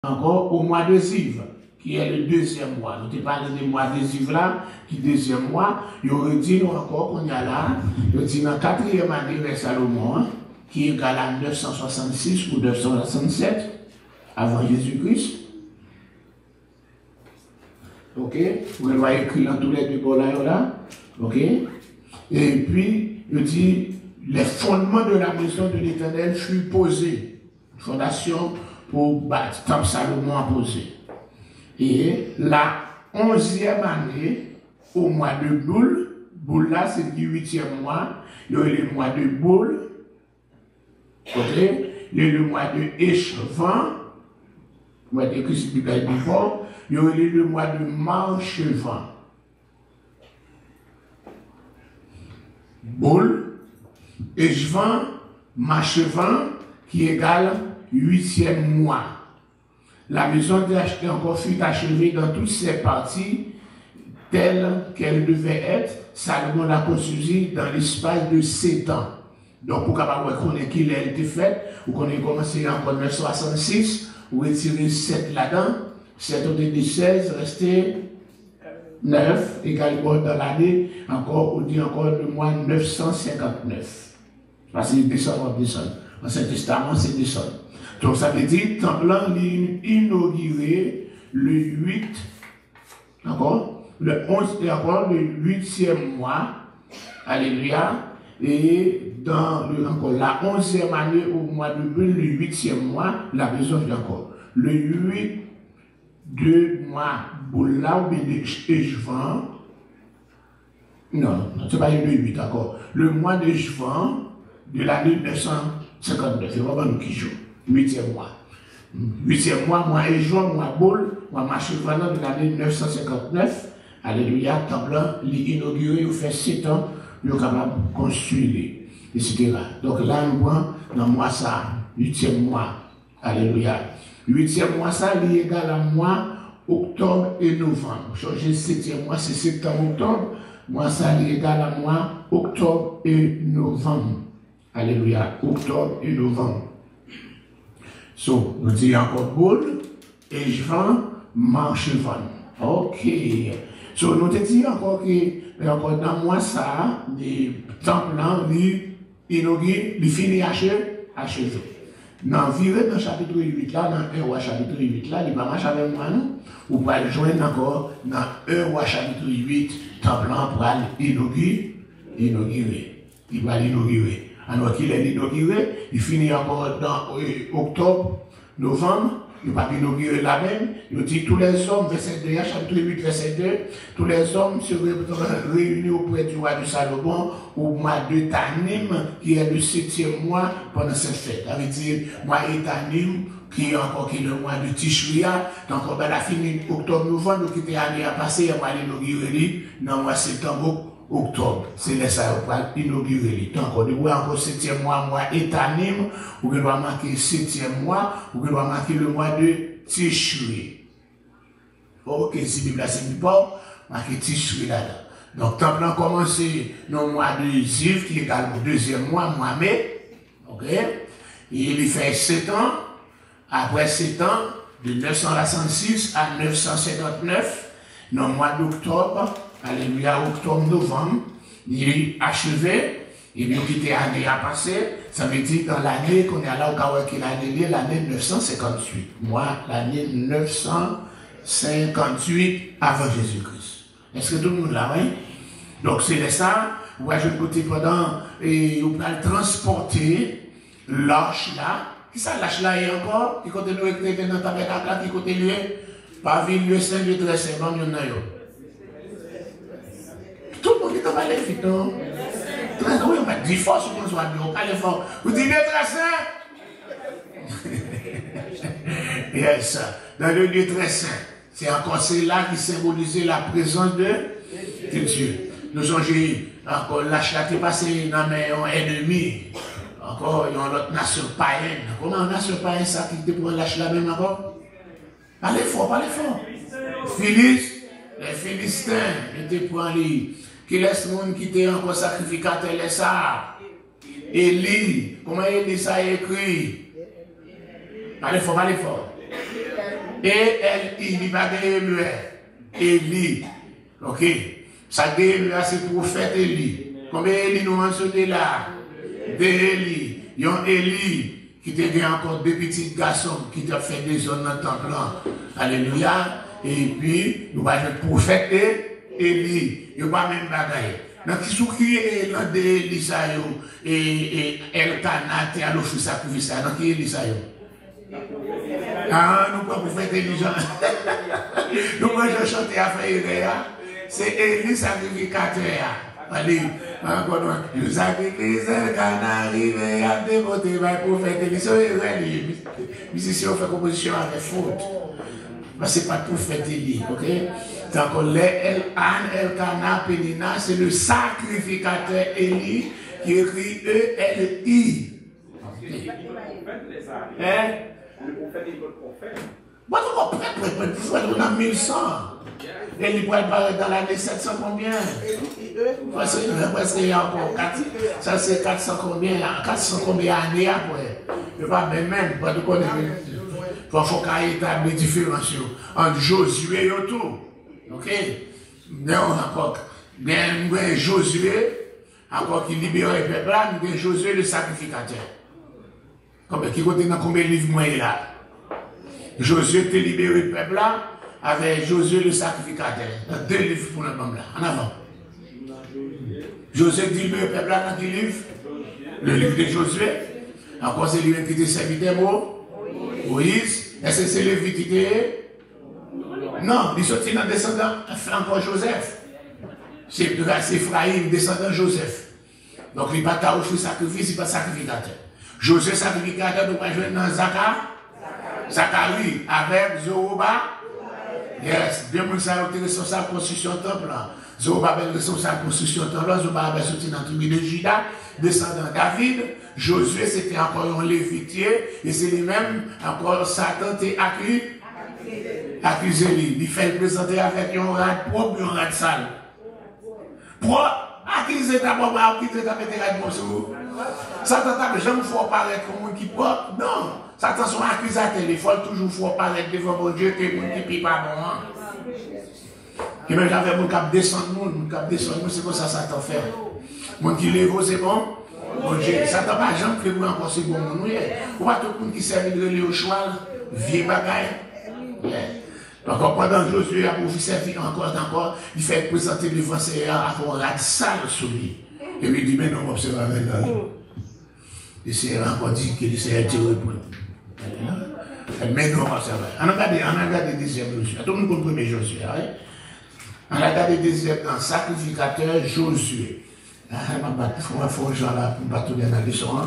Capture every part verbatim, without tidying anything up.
encore au mois de Ziv, qui est le deuxième mois. Nous te parlé du mois de Ziv là, qui est le deuxième mois. Il aurait dit nous encore qu'on y a là, il dit dans la quatrième année de Salomon, qui est égal à neuf cent soixante-six ou neuf cent soixante-sept avant Jésus-Christ. Ok? Vous voyez écrit dans tous les deux bords là. Ok? Et puis, il dit, les fondements de la maison de l'Éternel furent posés. Fondation pour bâtir, comme Salomon a posé. Et la onzième année, au mois de Boule, Boule là, c'est le huitième mois, il y a le mois de Boule, ok? Il y a le mois de Échevan, le mois de Christ du Fort, il y a le mois de Marchevan. Boule, Échevan, Marchevan, qui égale huitième mois. La maison d'acheter encore fut achevée dans toutes ses parties telles qu'elle devait être. Salomon l'a construit dans l'espace de sept ans. Donc, pour capable connaître qu'il a été fait, vous connaissez commencé en neuf cent soixante-six, vous retirez sept là-dedans, sept au début seize, restez neuf, également dans l'année, encore, on dit encore le mois neuf cent cinquante-neuf. Parce qu'il descend, on descend. L'Ancien Testament, c'est descend. Donc ça veut dire, Temple est inauguré le huit, d'accord, le onze, et encore le huitième mois, alléluia, et dans le, encore la onzième année au mois de mai, le huitième mois, la maison vient encore. Le huit de mois, Boula ou bien de Échevan, non, c'est pas le huit, d'accord, le mois de juin de l'année neuf cent cinquante-neuf, c'est vraiment nous qui jouons. Huitième mois. Huitième mois, mois et juin, mois boule, mois Marchevan de l'année neuf cent cinquante-neuf. Alléluia, Temple inauguré, il fait sept ans, il est capable de construire, et cetera. Donc là, on voit dans le mois ça, huitième mois. Alléluia. Huitième mois, ça, il est égal à mois octobre et novembre. Changer septième mois, c'est septembre, octobre. Mois ça, il est égal à mois octobre et novembre. Alléluia, octobre et novembre. So, nous disons encore boule, Échevan, Marchevan. Ok. So, nous disons encore que, encore dans le mois ça, les temples là, les inaugurés, les finis achevés, achevés. Dans le chapitre huit là, dans un roi chapitre huit là, il va marcher avec moi, non? Ou pas le joindre encore dans un roi chapitre huit, temple là, pour l'inaugurer, inaugurer. Il va l'inaugurer. Alors qu'il est inauguré, il finit encore dans euh, octobre, novembre, il va inaugurer la même. Il dit tous les hommes, verset deux, chapitre huit, verset deux, tous les hommes se réunis auprès du roi de Salomon au mois de Tanim, qui est le septième mois pendant cette fête. Ça veut dire, mois de Tanim, qui est encore qui est le mois de Tishria, donc on va finir octobre, novembre, qui était année à passer, on va l'inaugurer dans le mois de septembre. Octobre, c'est là ça va inaugurer. Donc, on doit encore septième mois, mois étanim, ou on doit marquer septième mois, ou on doit marquer le mois de Tishri. Ok, si Bible c'est pas, marquer Tishri là-dedans. Donc, temps a commencé dans le mois de Ziv, qui est également le deuxième mois, mois mai. Ok, et il fait sept ans. Après sept ans, de neuf cent soixante-six à neuf cent cinquante-neuf, dans le mois d'octobre, alléluia, octobre-novembre, il est achevé, et puis il était année à passer, ça veut dire dans l'année qu'on est là au Kawa qui l'année, l'année neuf cent cinquante-huit. Moi, l'année neuf cent cinquante-huit avant Jésus-Christ. Est-ce que tout le monde l'a, oui? Donc c'est ça, où je côté pendant, et on va transporter l'arche là. Qui ça l'arche là est encore? Qui côté nous écrit dans ta tabernacle là, qui côté lui? Pas ville, lieu saint, lieu très saint, non, il y en a yo. Tout le monde qui t'a parlé vite, non? Très oui, on va dire fort sur qu'on soit bien, pas fort. Vous dites très saint? Yes, dans le lieu très saint. C'est encore cela qui symbolisait la présence de, de Dieu. Nous songez encore l'arche là qui est passé dans mes ennemis. Encore, il y a une autre nation païenne. Comment une nation païenne ça qui te prend l'arche là même encore? Parlez fort, parlez fort. Phyllis, les Philistins, ils te prennent les. Qui laisse le monde quitter encore sacrificateur, les ça. Élie, comment Élie ça écrit? Parlez fort, parlez fort. Et elle, il va gagner le Élie. Ok. Ça gagne c'est prophète Élie. Combien Élie nous mentionne là? Des Élie. Il y a un Élie qui te encore deux petits garçons qui te fait des zones dans le temple. Alléluia. Et puis, nous allons le prophète Élie. Il n'y a pas même bagaille. Donc, qui sont qui est l'un des Élie et Elkanah et à l'office sacrifice. Donc, qui est Élie? Ah, nous pas prophète Élie. Nous, moi, je chante à faire c'est Élie sacrificateur. Allez, encore une fois. Je sacrifice Elkanah arrivé à dévoter le prophète Élie. C'est musicien fait composition avec faute. Mais ce n'est pas tout fait Élie, ok? Donc, les An, Elkanah, Pénina, c'est le sacrificateur Élie qui écrit E L I. Hein? Le prophète est votre prophète. Moi, je comprends, le prophète, on a mille cent. Élie pourrait apparaître dans l'année sept cents combien? Parce qu'il y a encore quatre. Ça, c'est quatre cents combien? quatre cents combien d'années après? Je ne sais pas, mais même, pas de connaître. Il faut qu'il établit des différences entre Josué et tout. Ok? Mais on a encore. Bien, Josué, encore qui libérait le peuple là, nous avons Josué le sacrificateur. Comme qui côté dans combien de livres moi là? Josué était libéré le peuple là, avec Josué le sacrificateur. Dans deux livres pour le peuple là. En avant. Josué dit le peuple là dans quel livre? Le livre de Josué. Encore c'est lui qui était serviteur Moïse. Est-ce que c'est Lévi qui était? Non, il sortit dans descendant encore Joseph. C'est Ephraïm, descendant Joseph. Donc il n'a pas offert sacrifice, il n'est pas sacrificateur. Joseph sacrificateur, nous allons jouer dans Zacharie. Zacharie avec Zorobabel. Yes, deux personnes qui sont responsables de la construction du temple. Zorobabel responsable de la construction du temple. Zorobabel sorti dans la tribu de Juda, descendant David. Josué, c'était encore un lévitier, et c'est lui-même, encore Satan, t'est accusé. Accusé lui. Il fait le présenter avec un rad propre et un rad sale. Propre, accusé d'abord, accusé d'abord, accusé d'abord. Satan, t'as jamais faut paraître comme un qui propre. Non. Satan, son accusateur, il faut toujours faut paraître devant mon Dieu que mon qui n'est pas bon. Et même j'avais mon cap descendre, mon cap descendre, c'est comme ça Satan fait. Mon qui lève, c'est bon. Bon Dieu, ça t'a pas jamais fait encore c'est bon mon nous. Pourquoi tout le monde qui servait de relais au cheval, vieux bagaille. Donc pendant Josué a pour servir encore encore, il fait présenter devant ses avant la salle sur lui. Et lui dit mais non, on observe avec là. Et c'est encore dit qu'il s'est attiré pour lui. Mais non, on observe. On a regardé, on a regardé deuxième Josué. Tout le monde comprend premier Josué. On a regardé deuxième en sacrificateur Josué. Ah, il faut faire un genre là pour ne pas tout bien dans les sons.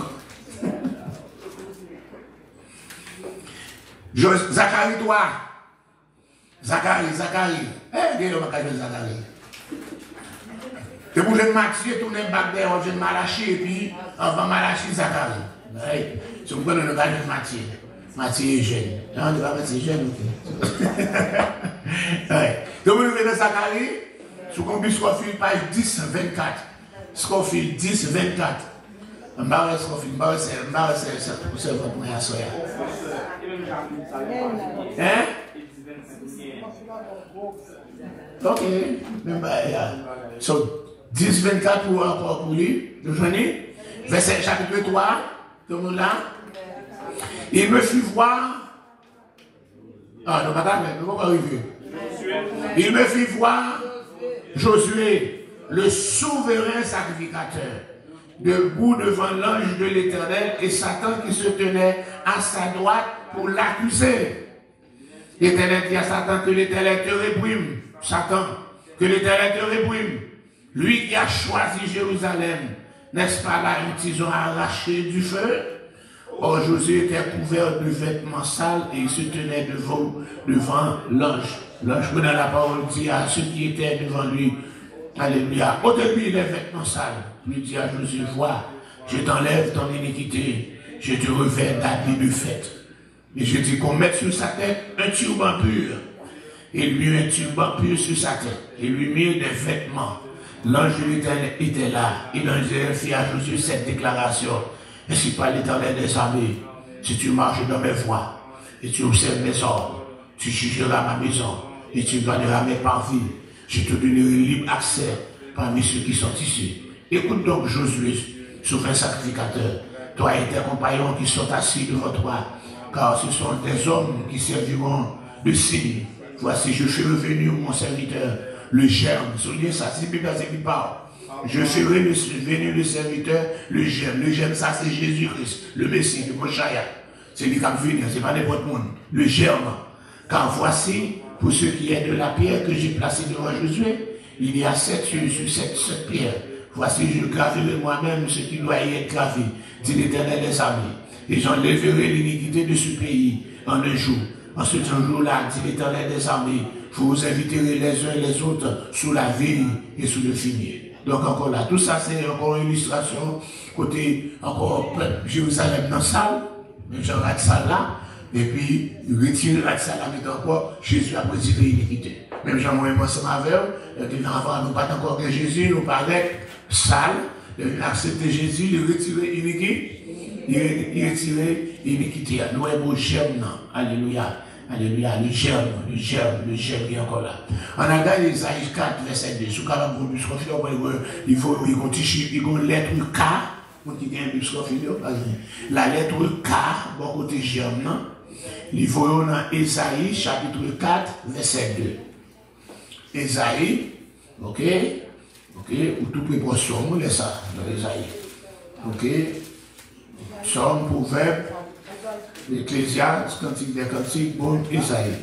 Zacharie, toi. Zacharie, Zacharie. Eh, dis-le, ma cage de Zacharie. Tu es pour jeune Mathieu, tu es bac d'air, jeune Malachi, et puis, avant Malachi, Zacharie. Si vous prenez le cage de Mathieu, Mathieu est jeune. Non, tu vas Mathieu jeune, ok. Tu es pour le Zacharie, sous combien Scofield, page dix, vingt-quatre. Scofield dix, vingt-quatre. Mbarre Scofield, Mbarre c'est Mbarre c'est votre moyen soya. Hein? Ok. So, dix, vingt-quatre pour encore pour lui. Vous joignez? Verset chapitre trois. Tout le monde là? Il me fit voir. Ah, non, madame, nous ne pouvons pas arriver. Il me fit voir Josué, le souverain sacrificateur, debout devant l'ange de l'Éternel et Satan qui se tenait à sa droite pour l'accuser. L'Éternel dit à Satan que l'Éternel te réprime. Satan, que l'Éternel te réprime. Lui qui a choisi Jérusalem, n'est-ce pas là où ils ont arraché du feu? Or Josué était couvert de vêtements sales et il se tenait devant, devant l'ange. L'ange prenait la parole, dit à ceux qui étaient devant lui, alléluia, ôtez-lui les vêtements sales. Lui dit à Josué, vois, je t'enlève ton iniquité, je te revêt d'habits de fête. Et je dis qu'on mette sur sa tête un turban pur. Et lui un turban pur sur sa tête. Et lui mit des vêtements. L'ange de l'Éternel était là. Et l'ange fit à Josué cette déclaration. Ainsi par l'Éternel des armées, si tu marches dans mes voies, et tu observes mes ordres, tu jugeras ma maison et tu donneras mes parvis. Je te donnerai libre accès parmi ceux qui sont ici. Écoute donc Josué, souverain sacrificateur, toi et tes compagnons qui sont assis devant toi, car ce sont des hommes qui serviront de signe. Voici, je fais revenir mon serviteur, le germe. Soulignez ça, c'est Bible qui parle. Je ferai le, venir le serviteur, le germe. Le germe, ça c'est Jésus-Christ, le Messie, le Moshaya. C'est lui qui va venir, c'est pas n'importe monde. Le germe. Car voici, pour ce qui est de la pierre que j'ai placée devant Josué, il y a sept yeux sur cette, cette pierre. Voici, je graverai moi-même ce qui doit y être gravé, dit l'Éternel des armées. Et j'enlèverai l'iniquité de ce pays en un jour. En ce jour-là, dit l'Éternel des armées, vous vous inviterez les uns et les autres sous la vigne et sous le figuier. Donc encore là, tout ça c'est encore une illustration, côté encore Jérusalem dans la salle, Jean la salle là, et puis retirer la salle là, mais encore Jésus a présidé l'iniquité. Même Jean-Moïse ensemble avec eux, avant nous pas encore que Jésus nous paraît sale, il a accepté Jésus, il a retiré l'iniquité. Il a retiré l'iniquité. Nous avons beau germe, alléluia, alléluia, le germe, le germe, le germe qui est encore là. On a regardé Isaïe quatre, verset deux, sous quarante pour plus il faut, il faut une lettre K, pour qui gagne plus la lettre K, bon côté germe, il faut dans Isaïe, chapitre quatre, verset deux. Isaïe, ok, ok, ou tout préposition, on laisse ça dans Isaïe, ok. Somme, Proverbe, Ecclésiaste, Cantique des Cantiques, bon, Isaïe.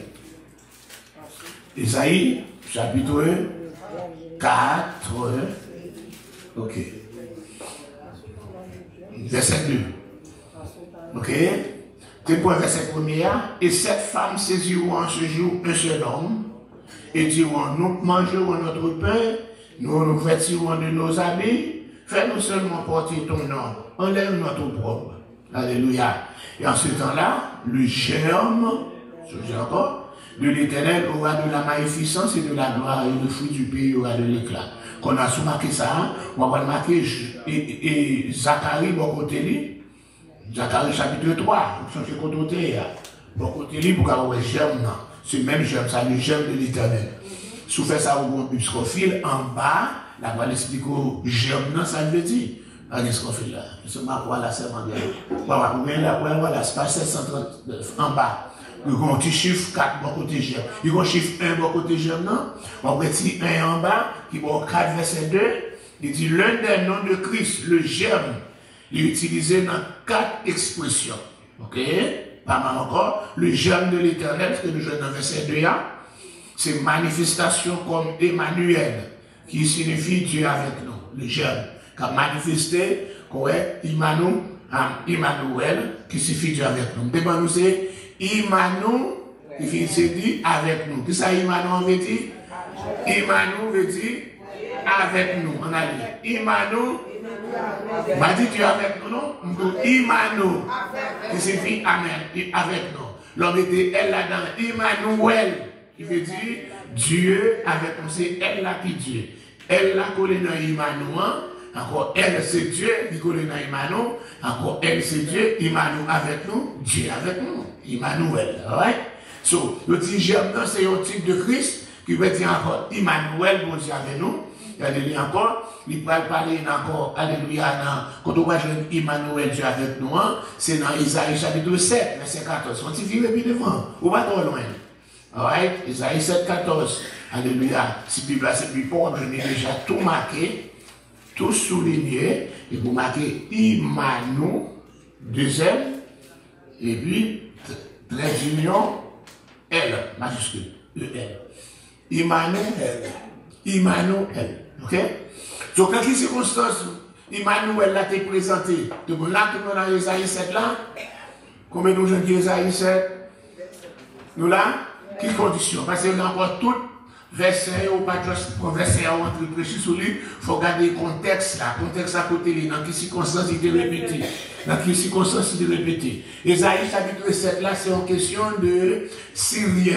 Isaïe, chapitre quatre, ok. Verset deux. Ok. C'est pour le verset premier. Et cette femme saisiront en ce jour un seul homme et diront, nous mangerons notre pain, nous nous vêtirons de nos habits, fais-nous seulement porter ton nom, enlève notre propre. Alléluia. Et en ce temps-là, le germe, je encore, de l'Éternel aura de la magnificence et de la gloire, et le fruit du pays aura de l'éclat. Qu'on a sous marqué ça, on va marquer et, et Zacharie, bon côté, Zacharie chapitre trois, on change de côté, bon côté, pour qu'on voit le germe, c'est le même germe, ça le germe de l'Éternel. Si vous faites ça au bon biscophile, en bas, la voile explique au germe, ça veut dire. Allez, ce qu'on fait là. C'est ma voix là, c'est ma gueule. Voilà, vous voyez là, voilà, c'est pas sept cent trente-neuf en bas. Il y a un petit chiffre quatre, bon côté germe. Il y a un chiffre un, bon côté germe, non? On retire un en bas, qui est bon quatre, verset deux. Il dit l'un des noms de Christ, le germe, il est utilisé dans quatre expressions. Ok? Pas mal encore. Le germe de l'Éternel, ce que nous jouons dans verset deux, c'est manifestation comme Emmanuel, qui signifie Dieu avec nous. Le germe. Qui a manifesté, correct, Immanuel, Emmanuel, qui signifie Dieu avec nous. Devant nous, c'est Immanuel, qui s'est dit avec nous. Qu'est-ce que ça, Immanuel veut dire? Immanuel veut dire avec nous. On a dit Immanuel, m'a dit Dieu avec nous, non? Immanuel, qui signifie Amen, avec nous. L'homme était elle là-dedans, Emmanuel, qui veut dire Dieu avec nous. C'est elle là qui Dieu. Elle l'a collé dans Immanuel. Encore elle c'est Dieu, qui connaît dans Immanuel. Encore elle c'est Dieu, Immanuel avec nous, Dieu avec nous, Emmanuel. Right? So, le petit germe, c'est un type de Christ qui veut dire encore Emmanuel, bon Dieu avec nous. Il y a encore, il va parler encore, alléluia, quand on va jouer Emmanuel, Dieu avec nous, c'est dans Isaïe chapitre sept, verset quatorze. On t'y vit depuis devant, ou pas trop loin. Right? Isaïe sept, quatorze. Alléluia. Si Bible c'est plus pauvre, je n'ai déjà tout marqué. Tout souligné, et vous marquez Immanuel, deuxième, et puis, trait d'union, L, majuscule, E L. Immanuel, Immanuel, ok? Donc, dans quelle circonstance, Immanuel l'a été présenté? Donc, là, tout le monde dans Isaïe sept là, combien de gens qui Isaïe sept? Nous là, quelles conditions? Parce qu'il y a encore toutes verset ou pas juste verset à entrer précis sur lui, il faut garder le contexte là, contexte à côté lui, dans quelles circonstances il est répété, dans quelles circonstances il est répété. Isaïe chapitre sept là, c'est en question de Syriens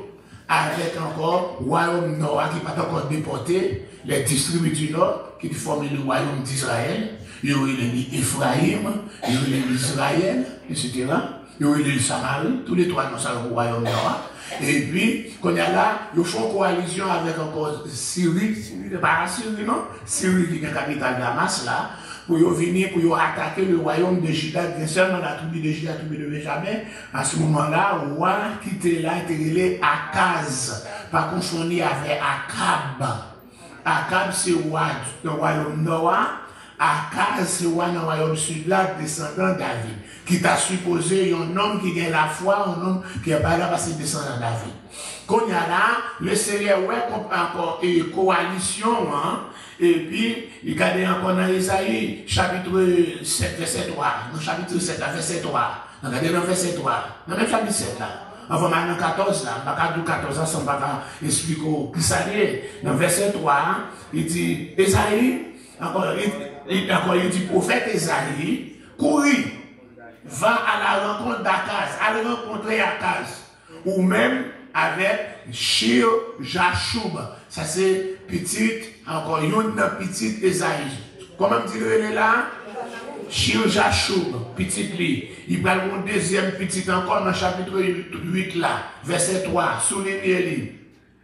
avec encore royaume nord qui n'est pas encore déporté, les distribus du nord qui forment le royaume d'Israël, il y a les Ephraïm, il y a les Israël, et cetera. ils ont eu Samarie, tous les trois dans le royaume nord. Et puis, quand il y a là, ils font coalition avec encore Syrie, Syrie, pas Syrie, non? Syrie qui est la capitale Damas là, pour venir, pour attaquer le royaume de Juda, bien seulement la tribu de Juda, la tribu de Benjamin. À ce moment-là, le roi qui était là, était relé Akaz, pas confondu avec Akab. Akab, c'est le roi du royaume nord. Akaz, c'est le roi du royaume sud, là, descendant David, qui t'a supposé un homme qui a la foi, un homme qui n'est pas là parce qu'il descend de David. Quand il y a là, le Seigneur, ouais, encore une coalition, hein, et puis, il y a encore dans Isaïe, chapitre sept, verset trois, dans le chapitre sept, verset trois, dans le verset trois, dans le même chapitre sept, là. Enfin, maintenant, quatorze, là, pas quatorze ans, sans pas expliquer qui ça est. Dans le verset trois, il dit, Isaïe, encore, il, encore, il dit, prophète Isaïe, courir, va à la rencontre d'Akaz, à le rencontrer Akaz, ou même avec Shir Jashub. Ça c'est petite, encore une petite Isaïe. Comment dire là? Shir Jashub, petite li. Il parle mon deuxième petite encore dans le chapitre huit là, verset trois, soulignez-le.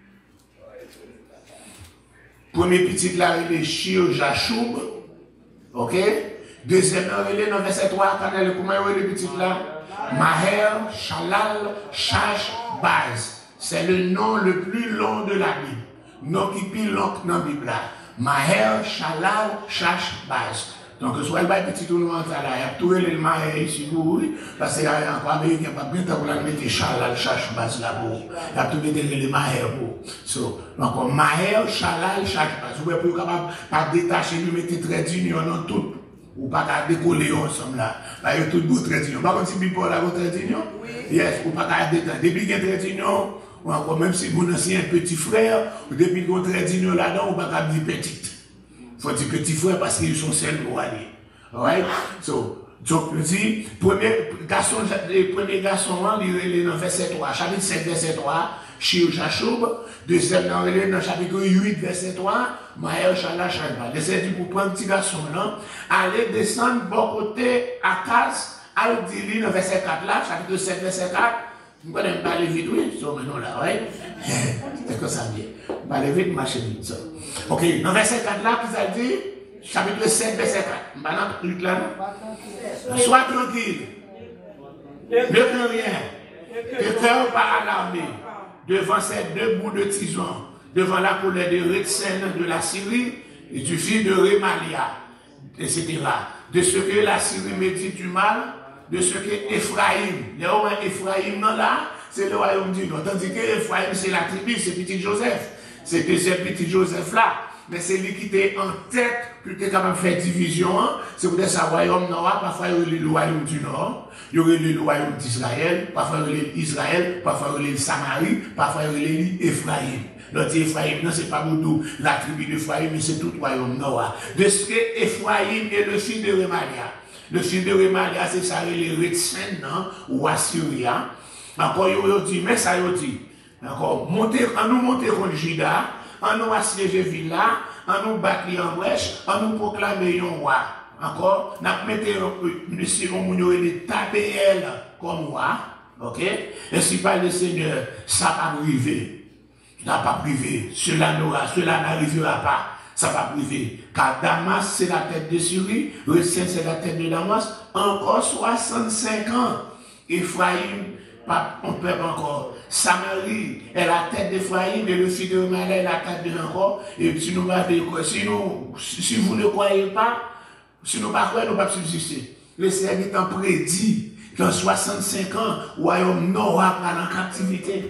Premier petit là, il est Shir Jashub. Ok? Deuxième là, il est dans verset trois, comment il est le petit là? Maher, Shalal, Shash, Baz. C'est le nom le plus long de la Bible. Nom qui est plus long dans la Bible. Maher, Shalal, Shash, Baz. Donc, soit il va petit tournoi en là, il y a tout le Maher ici pour lui, parce qu'il y a encore américain, pas bien pour la mettre Shalal, Shash, Baz là-bas. Il y a tout mettre le Maher pour. So, donc, Maher, Shalal, Shash, Baz. Vous pouvez capable pas détacher, lui mettre très d'union dans tout. Ou pas qu'à décoller ensemble là. Il y a tout beau trait d'union. Par contre, si vous avez un trait d'union, yes, ou pas qu'à détacher. Depuis qu'il y a un trait d'union, ou encore même si vous avez un petit frère, ou depuis qu'il y a un trait d'union là-dedans, ou pas qu'à dire petite. Il faut dire petit frère parce qu'ils sont seuls pour aller. Alright? So, donc, je dis, premier garçon, le premier garçon, il est dans verset trois, chapitre sept, verset trois, Shir Jashub, deuxième dans le chapitre huit, verset trois, Maher Shala Shalba. L'essai dit pour prendre un petit garçon là, aller descendre bon côté Akaz, al dire dans verset quatre là, chapitre sept, verset quatre, vous pouvez pas aller vite, oui, so maintenant là, ouais. C'est que ça vient. Pas aller vite, marcher vite. Ok, dans verset quatre là, qui ça dit? Chapitre sept, verset quatre. Maintenant, Luc là, sois tranquille. Ne crains rien. Ne cœur pas alarmé. Devant ces deux bouts de tison, devant la colère de Retsén de la Syrie et du fils de Rémalia, et cetera. De ce que la Syrie médite du mal, de ce que Ephraïm, le royaume Ephraïm, non là, c'est le royaume du Nord. Tandis que Ephraïm, c'est la tribu, c'est petit Joseph. C'était ce petit Joseph là. Mais c'est lui qui était en tête, qui était capable de faire division. C'est pour ça, le royaume Nord, parfois il y a le royaume du Nord, il y aurait le royaume d'Israël, parfois il y a Israël, parfois il y a Samarie, parfois il y a Ephraïm. L'autre Ephraïm, non, c'est pas beaucoup la tribu d'Ephraïm, mais c'est tout le royaume Nord. De ce que Ephraïm est le fils de Rémalia. Le fils de Rémalia, c'est ça, les Retsén, ou Assyria. Encore, il dit, mais ça, il dit, encore, monter, en nous monter contre Juda, en nous assiéger villa, en nous battre en brèche, en nous proclamer un roi. Encore, nous mettons monsieur Mounio et taper elle comme roi. Ok? Et si pas le Seigneur, ça va priver. Ça n'a pas privé. Cela n'aura, cela n'arrivera pas. Ça va priver. Car Damas, c'est la tête de Syrie, Retsén, c'est la tête de Damas, encore soixante-cinq ans. Ephraïm, on peut encore. Samarie est la tête d'Ephraïm et le fils de Rémalia est la tête de encore. Et si nous, si nous, si vous ne croyez pas, si nous ne croyons pas, nous ne pouvons pas subsister. Le Seigneur est en prédit qu'en soixante-cinq ans, le royaume nord va prendre en captivité.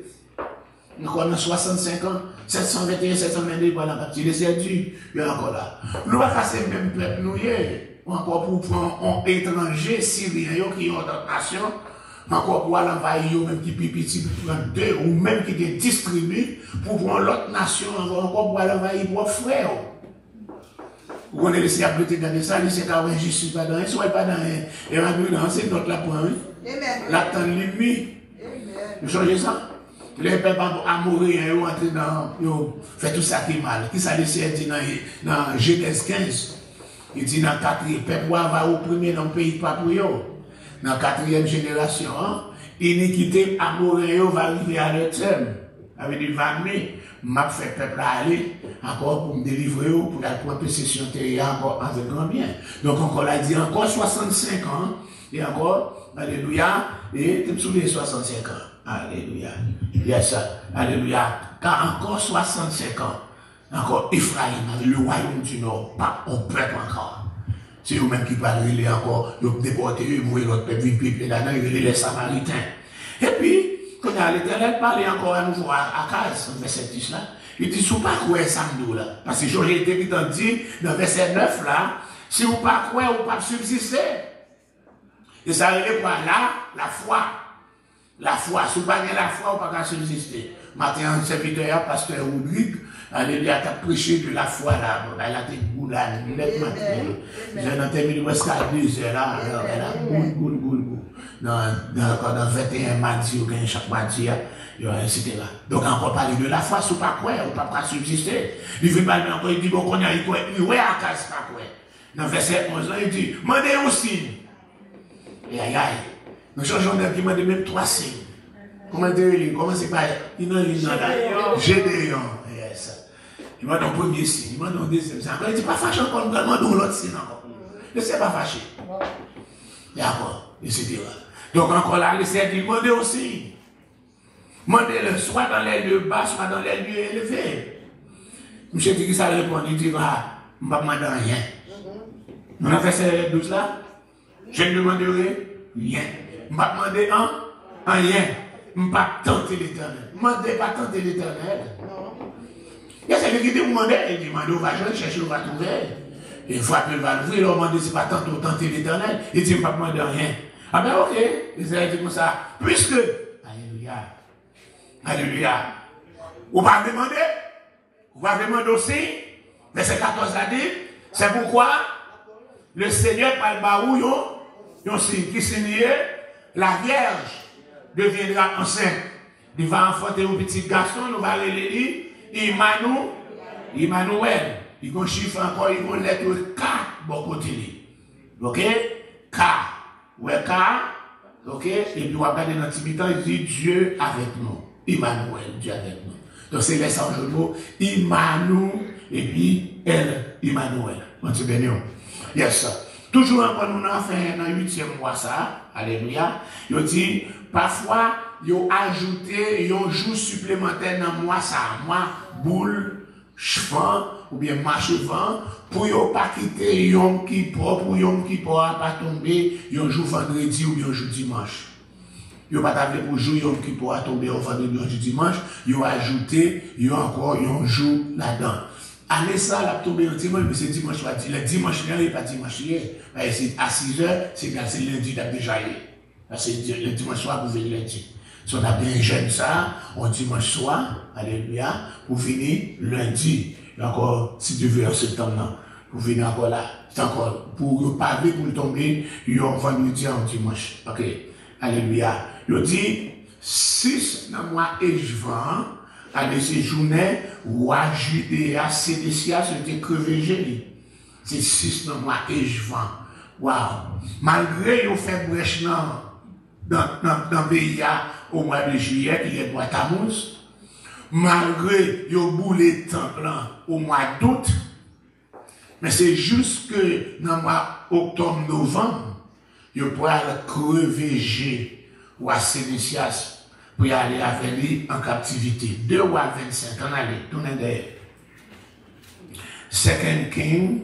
Nous avons soixante-cinq ans, sept cent vingt et un, sept cent vingt-deux pour la captivité. Le Seigneur dit, il est encore là. Nous ne pouvons pas faire le même peuple, nous, encore pour prendre un étranger syrien qui est dans notre nation. Encore pour aller envahir, même qui petit, pour prendre deux, ou même qui est distribué, pour prendre l'autre nation, encore pour aller envahir pour frère. Vous connaissez les appliqués dans ça, les c'est qu'à injustice pas dans un, soit pas dans un, et on a c'est notre la point, l'attente limite. Vous changez ça? Les peuples à mourir, ils ont entré dans, ils ont fait tout ça qui est mal. Qui ça laissé dit dans Genèse quinze? Il dit dans quatre, le peuple va opprimer dans le pays pas pour eux. dans la quatrième génération, hein, iniquité amoréo va arriver à leur terme. Avec du va venir, m'a fait peuple aller, encore pour me délivrer, pour la prendre possession territoire encore avec grand bien. Donc encore l'a dit encore soixante-cinq ans, et encore, alléluia, et tu me souviens soixante-cinq ans. Alléluia. Yes, ça. Alléluia. Car encore soixante-cinq ans, encore Ephraïm, le royaume du Nord, pas un peuple encore. C'est eux-mêmes qui parlent, ils encore, ils ont déporté, vous voyez l'autre peuple, vivre là-dedans, ils les Samaritains. Et puis, quand l'Éternel parlait encore à nouveau à Akaz, dans verset dix là, il dit, si vous ne pas croire samedi là, parce que j'ai été qui t'en dit, dans verset neuf là, si vous ne pas croire, vous ne pas subsister. Et ça arrive quoi là, la foi. La foi, si vous n'avez pas la foi, vous ne pouvez pas subsister. Matin, un serviteur, pasteur Rodrigue, alléluia, tu as prêché de la foi là, elle a été boulane, nettement. J'ai entendu presque à deux heures là, elle a boule, boule, boule, boule. Dans, dans, dans vingt et un mardi, ou bien chaque mardi, et cetera. Donc, encore parler de la foi, si vous ne pouvez pas croire, vous ne pouvez pas subsister. Il veut parler encore, il dit, bon, qu'on a eu quoi, il ouais, à casse pas quoi. Dans verset onze, il dit, mandez aussi. Et aïe, aïe. Nous changeons d'un qui m'a dit même trois signes. Comment dire, comment c'est pas, il n'a rien. Gédéon. Yes. Il m'a donné un premier signe, il m'a donné un deuxième signe. Il dit pas fâché encore, il m'a donné l'autre signe encore. Ne sais pas fâché. D'accord, et cetera. Donc encore là, le Seigneur dit, demandez aussi. Demandez-le, soit dans les lieux bas, soit dans les lieux élevés. Monsieur dit que ça répond, il dit, ah, je ne vais pas demander rien. On a fait ces douze là. Je ne demanderai rien. Je ne vais pas demander un, rien. Je ne vais pas tenter l'Éternel. Je ne vais pas tenter l'Éternel. Il y a celui qui dit, demandez, il dit, demandez, on va chercher, on va trouver. Et une fois qu'il va l'ouvrir, il va demander, c'est pas tantôt tenter l'Éternel. Il dit, je ne vais pas demander rien. Ah ben ok, Israël dit comme ça. Puisque, alléluia, alléluia, vous ne pouvez pas demander, vous ne pouvez pas demander aussi, verset quatorze a dit, c'est pourquoi le Seigneur par le baou, yon signe qui signe, la Vierge deviendra enceinte. Il va enfanter un petit garçon, nous va aller Immanuel. Emmanuel. Il va chiffre encore, il va lettre K, bon côté. Ok? K. Ouais, K. Ok? Et puis on va regarder dans le Tibetan, il dit Dieu avec nous. Emmanuel, Dieu avec nous. Donc c'est les sans jeu de mots. Immanuel, et puis elle, Emmanuel. On se bénit. Yes. Toujours encore, nous avons fait dans le huitième mois ça. Alléluia. Il dit, parfois, il a ajouté un jour supplémentaire dans le mois ça. Moi, boule, cheval, ou bien marche-vent, pour ne pas quitter Yom Kippur, pour Yom Kippur ne pas tomber un jour vendredi ou bien un jour dimanche. Il n'a pas tablé pour jour Yom Kippur à tomber au vendredi ou un jour dimanche. Il a ajouté, il y a encore un jour là-dedans. Allez ça, la tomber au dimanche, mais c'est dimanche, le dimanche, il n'est pas dimanche hier. À six heures, c'est lundi, il a déjà eu. C'est le dimanche soir, vous venez lundi. Si on a bien jeune ça, on dimanche soir, alléluia, pour venir lundi. Et encore, si tu veux, en septembre, pour venir encore là. C'est encore, pour ne pas aller, pour tomber, il y a un vendredi, en dimanche. Ok, alléluia. Il dit, six dans le mois et juin, à ces journées, roi Judéa, Sédécia, c'était crevé génie. C'est six dans le mois et juin. Waouh! Malgré qu'ils ont fait brèche dans le pays au mois de juillet, qui est le mois Tammuz, malgré qu'ils ont boulé le temple au mois d'août, mais c'est juste que dans le mois octobre-novembre, ils pourraient crever G ou à Sédécias pour y aller avec lui en captivité. deux ou à vingt-cinq, on allait, tournez derrière. Second King,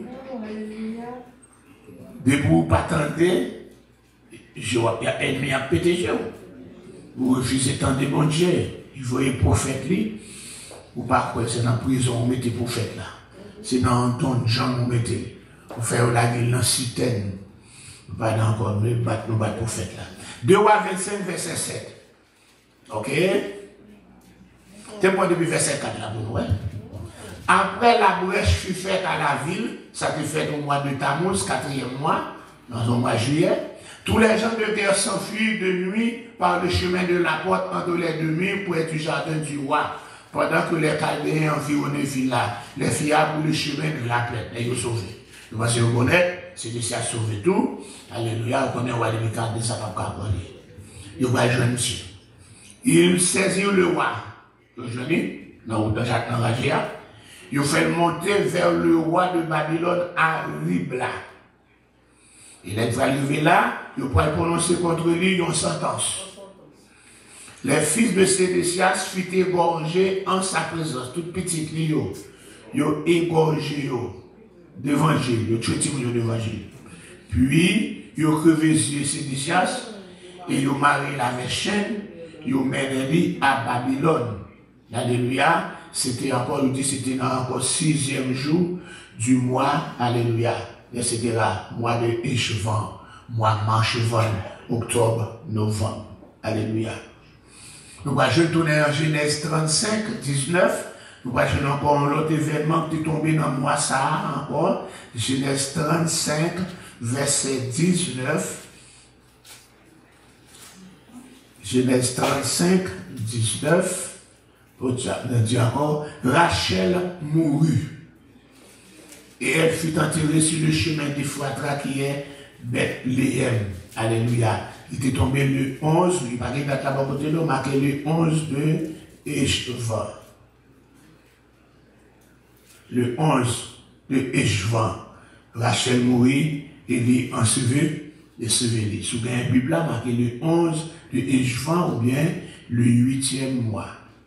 de vous pas tenter, il y a ennemi à péter. Vous refusez tant de bon Dieu. Il faut les prophètes, ou pas quoi, c'est dans la prison, vous mettez prophète là. C'est dans le donjon, vous mettez. Vous faites la gueule dans la citerne. Vous pas encore, nous battre nous battre prophète là. deux ou à vingt-cinq, verset sept. Ok? C'est moi depuis verset quatre là pour nous. Après la brèche fut faite à la ville, ça fut fait au mois de Tammuz, quatrième mois, dans le mois de juillet. Tous les gens de terre s'enfuirent de nuit par le chemin de la porte entre les deux murs pour être du jardin du roi, pendant que les Chaldéens environnaient Villa, les filles pour le chemin de la plaine. Et ils ont sauvé. Vous voyez, vous connaissez, c'est lui qui a sauvé tout. Alléluia, on connaît roi de Mika de ça pas parler. Il va jeune monsieur. Il saisit le roi. Le jeune, dans le Jacques Nangagéa. Il fait monter vers le roi de Babylone à Ribla. Il est arrivé là, il pourrait prononcer contre lui une sentence. Les fils de Sédécias furent égorgés en sa présence, toute petite li yo. Yo égorgé yo devant Dieu, yo tué devant Dieu. Puis, yo crevé Sédécias et yo marié la chaîne, yo mené lui à Babylone. Alléluia. C'était encore, il dit, c'était encore sixième jour du mois, alléluia, et cetera. Mois de Échevan, mois Marchevan, octobre, novembre, alléluia. Nous allons tourner en Genèse trente-cinq, dix-neuf, nous allons encore un autre événement qui est tombé dans le mois ça encore, Genèse trente-cinq, verset dix-neuf, Genèse trente-cinq, dix-neuf, on dit encore, Rachel mourut. Et elle fut enterrée sur le chemin d'Ephrata qui est Bethléem. Alléluia. Il était tombé le onze, il paraît date là-bas côté là, marqué le onze de Échevan. Le onze de Échevan. Rachel mourut et il est enseveli. enseveli. Si vous avez une Bible là, marqué le onze de Échevan ou bien le huitième mois.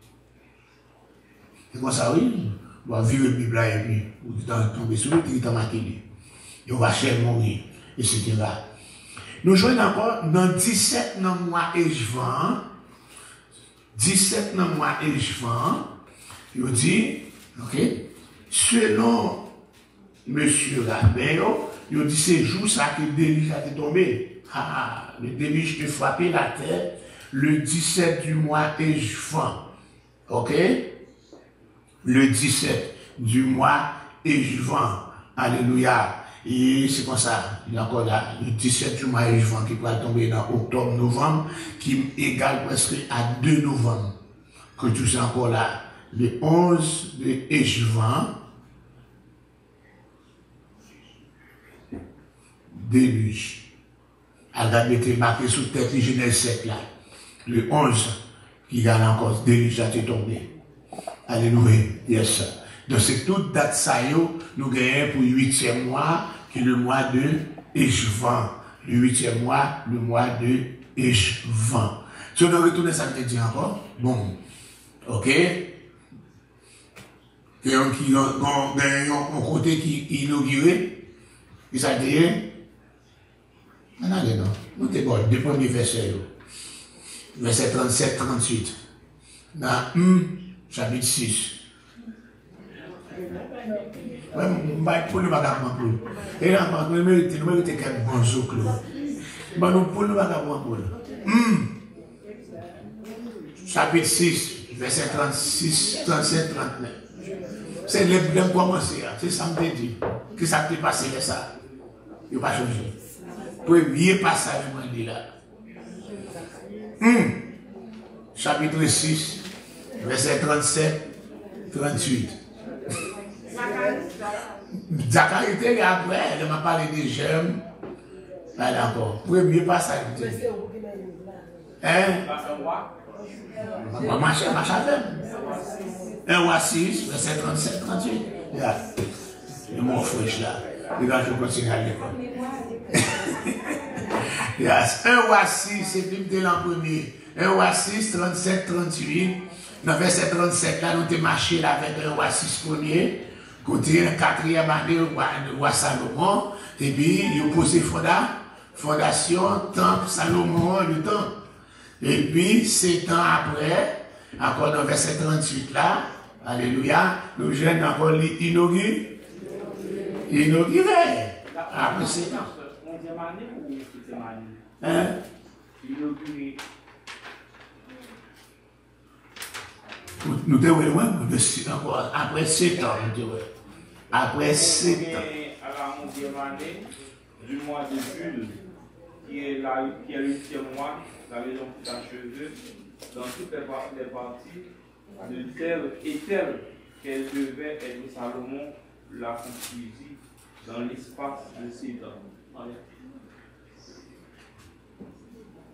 C'est comme ça, oui. On va vivre la Bible et puis, vous êtes tombé sur lui, il est marqué. Et on va chercher mourir, et cetera. Nous jouons encore dans dix-sept mois Échevan. dix-sept mois Échevan. Il dit, ok, selon M. Rabbeau, il dit c'est jour ça que le déluge a tombé. Ah, le déluge a frappé la terre le dix-sept du mois Échevan. Ok? Le dix-sept du mois Échevan. Alléluia. Et c'est comme ça. Il y a encore là, le dix-sept du mois Échevan qui va tomber dans octobre-novembre, qui égale presque à deux novembre. Que tout ça encore là. Le onze de Échevan. Déluge. Elle était marqué sous tête de Genèse sept là. Le onze qui gagne encore. Déluge a été tombé. Alléluia. Yes. Donc c'est toute date ça, nous gagnons pour le huitième mois, qui est le mois de Échevan. Le huitième mois, le mois de Échevan. Si on doit retourner ça, je te dis encore. Bon. Ok. Il y a un côté qui est inauguré. Et ça dit, non, non, non. Nous t'es bon, deux premiers versets. Verset trente-sept trente-huit. Dans un, chapitre six. Ouais, pour nous, pas pour nous. Et là, nous méritons, nous méritons quelques bons jours. Mais nous, pour nous, pas pour nous. Chapitre six, verset trente-six, trente-sept, trente-neuf. C'est le problème commencer. C'est ça que je dis. Que ça peut passer de ça. Il ne va pas changer. Premier passage, je dis là. Hum. Chapitre six, verset trente-sept, trente-huit. Zacharie était après, elle m'a parlé des germes. Là d'accord. Premier passage. Hein? Marche, marche avec. un roi six, verset trente-sept, trente-huit. Et mon frère là. Et là, je continue à l'école. Yes. un roi six, c'est Bible de l'an premier. un roi six, trente-sept, trente-huit. Dans verset trente-sept, là, nous avons marché là avec un roi six premier. Côté la quatrième année, le roi Salomon. Et puis, il a posé fondation, temple Salomon, le temple. Et puis, sept ans après, encore dans verset trente-huit là, alléluia, nous jeunes encore inauguré. Inauguré. Après sept ans. onzième année ou septième année? Hein? Inauguré. Nous devons encore après sept ans. Après sept ans. À la onzième année du mois de Jules, qui est la, qui est le huitième mois, la maison fut achevée dans toutes les parties de telle et telle qu'elle devait être. Salomon la construisit dans l'espace de sept ans.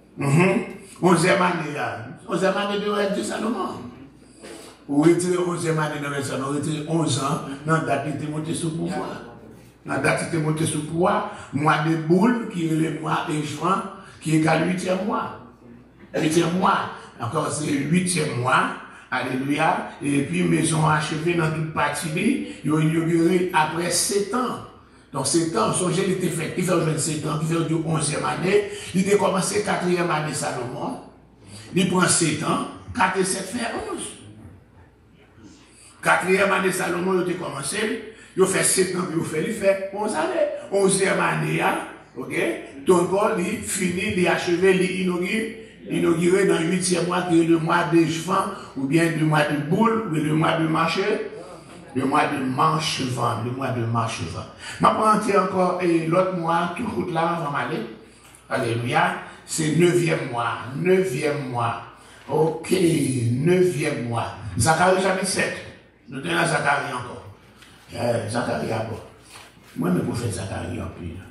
Mm-hmm. onzième année, onzième année de règne de Salomon. Ou retirer onzième année de règne de Salomon, retirer onze ans, dans la date de monter sous pouvoir. Dans la date de monter sous pouvoir, mois de boule, qui est le mois de juin, qui égale huitième mois. Huitième mois, encore c'est huitième mois, alléluia, et puis maison achevée dans toute partie, ils ont inauguré après sept ans. Donc sept ans, son gel était fait, il fait aujourd'hui sept ans, il fait aujourd'hui onzième année, il a commencé quatrième année Salomon, il prend sept ans, quatre et sept fait onze. Quatrième année Salomon, il a commencé, il a fait sept ans, il a fait, il fait onze années. Onzième année, ok, donc il finit, il a achevé, il inaugure, inauguré dans le huitième mois, qui est le mois de juin, ou bien le mois de boule, ou le mois de marché. Le mois de Manchevant, le mois de Manchevant. Je vais prendre encore l'autre mois, tout route là, on va aller. Alléluia. C'est neuvième mois. Neuvième mois. Ok, neuvième mois. Zacharie chapitre sept. Nous tenons Zacharie encore. Euh, Zacharie à bord. Moi, je prophète Zacharie en plus.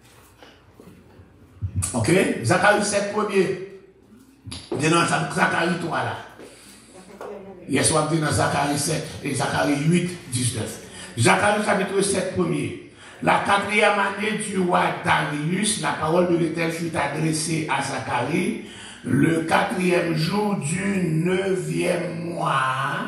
Ok, Zacharie sept premier. Tenons Zacharie trois là. Hier soir, on dans Zacharie sept et Zacharie huit, dix-neuf. Zacharie chapitre sept, premier. La quatrième année du roi Darius, la parole de l'Éternel fut adressée à Zacharie le quatrième jour du neuvième mois,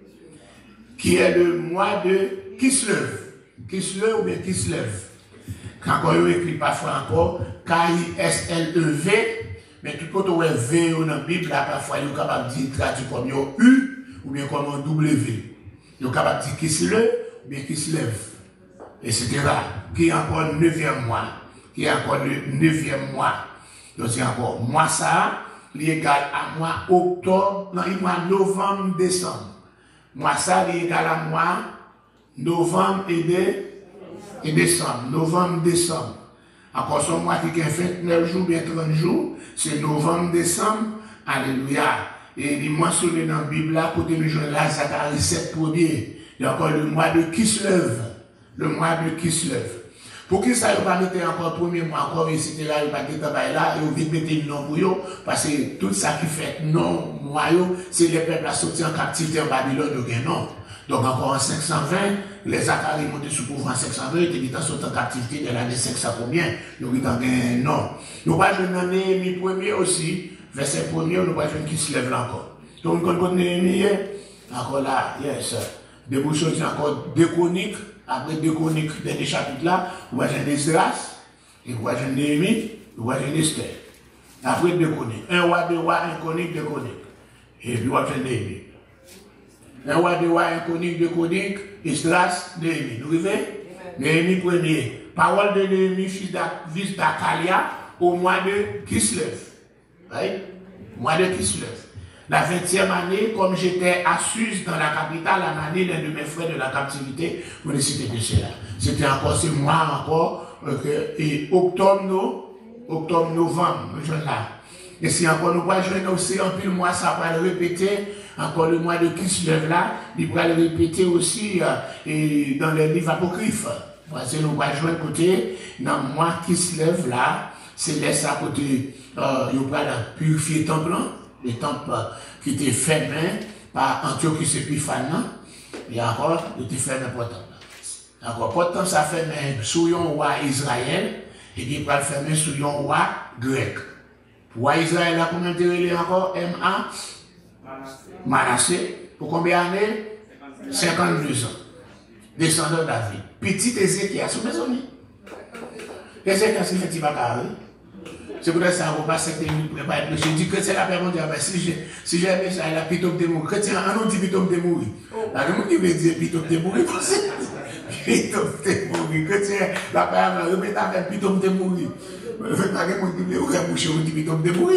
qui est le mois de Kislev. Kislev ou bien Kislev. Quand on écrit parfois encore K I S L E V, mais tout quand on est V dans la Bible, là, parfois on est capable de dire traduire comme U, ou bien comme un W. Il est capable de dire qui se lève, ou bien qui se lève, et cetera. Qui est encore le neuvième mois. Qui est encore le neuvième mois. Donc c'est encore mois ça, il est égal à mois octobre, non, il mois novembre, décembre. Mois ça, il est égal à mois novembre et, de, et décembre. Novembre, décembre. Encore son mois qui a vingt-neuf jours, bien trente jours, c'est novembre, décembre. Alléluia. Et il mentionné dans la Bible, là, côté de jour là, Zacharie sept premier. Il y a encore le mois de Kislev. Le mois de Kislev. Pour qui ça, il va mettre encore le premier mois, encore, et cetera. Il va mettre là, et il va mettre le nom pour eux, parce que tout ça qui fait non, moi, c'est les peuples à sortir en captivité en Babylone, il non. Donc encore en cinq cent vingt, les Zacharie montés sous pouvoir en cinq cent vingt, ils étaient sortis en captivité de l'année cinq cents combien? Donc ils ont gagné non. Nous pas jouer dans Néhémie premier aussi, verset premier, nous pas jouer qui se lève là encore. Donc nous connaissons Néhémie, encore là, yes. Des bouts choses encore deux chroniques, après deux chroniques, dernier chapitre là, vous voyez Esdras, et vous voyez Néhémie, vous voyez Esther. Après deux chroniques. Un roi, deux rois, un chronique, deux chroniques. Et puis vous voyez Néhémie. Un roi, deux rois, un chronique, deux chroniques, Esdras, Néhémie. Vous voyez? Néhémie premier. Parole de Néhémie, fils d'Akalia, au mois de Kislev. Oui? Mois de Kislev. La vingtième année, comme j'étais à Suse dans la capitale, en année d'un de mes frères de la captivité, vous ne citez que cela. C'était encore ce mois encore, euh, et octobre, no, octobre, novembre, je là. Et si encore nous pas jouer aussi en plus mois, ça va le répéter, encore le mois de Kislev là, il va le répéter aussi euh, et dans les livres apocryphes. Parce que nous va jouer côté, dans le mois Kislev là, c'est laissé à côté, euh, il va purifier le temple, les temples qui étaient faits par Antiochus Épiphanes, et encore, il était fait pour le temple. Encore, pourtant, ça fait même sous un roi Israël, et puis il va le faire même sous un roi grec. Roi Israël a combien de temps encore? M A Manassé. Pour combien d'années? cinquante-deux ans. Descendant de David. Petit Ézéchias, sous mes amis. Ézéchias, c'est un petit bacard. C'est pour ça que ça va passer que nous préparons. Je dis que c'est la paix mondiale. Si j'ai si j'ai aimé ça, il a plutôt de mourir. Chrétien, on dit plutôt de mourir. La monde qui veut dire plutôt de mourir, plutôt de mourir. Chrétien, la paix va remettre avec plutôt de mourir. La monde qui veut reboucher, on dit plutôt de mourir.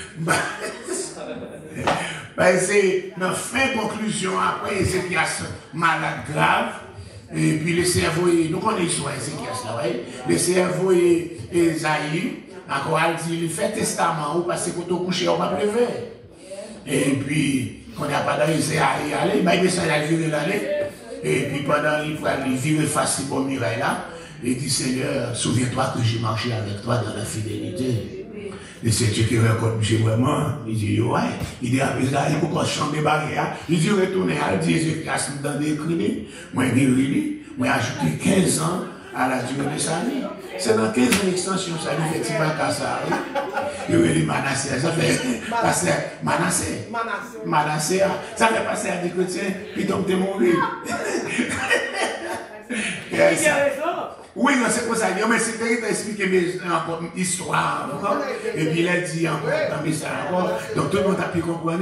C'est dans fin conclusion, après Ézéchias malade grave, et puis le cerveau, nous connaissons Ézéchias là, le cerveau est Esaïe. Encore, elle dit, il fait testament, parce que quand on couche, on va pleurer. Et puis, quand il n'y a pas d'arrêt à aller, il va descendre à virer l'aller. Et puis, pendant il va virer face au mirail là, il dit, Seigneur, souviens-toi que j'ai marché avec toi dans la fidélité. Et c'est ce qui rencontre monsieur vraiment. Il dit, ouais. Il dit, après ça, il faut qu'on change des barrières. Il dit, retournez à Dieu, je casse dans des crédits. Moi, je vais moi, ajouté quinze ans à la durée de sa vie. C'est dans quinze ans d'extension, ça lui fait petit bac à ça. Il veut les Manassé, ça fait passer Manassé. Manassé, ça fait passer à des chrétiens, puis donc t'es mort. Oui, non, c'est pour ça. Mais c'est vrai qu'il expliqué mes histoires. Et puis il a dit encore, dans ça encore. Donc tout le monde a pu comprendre.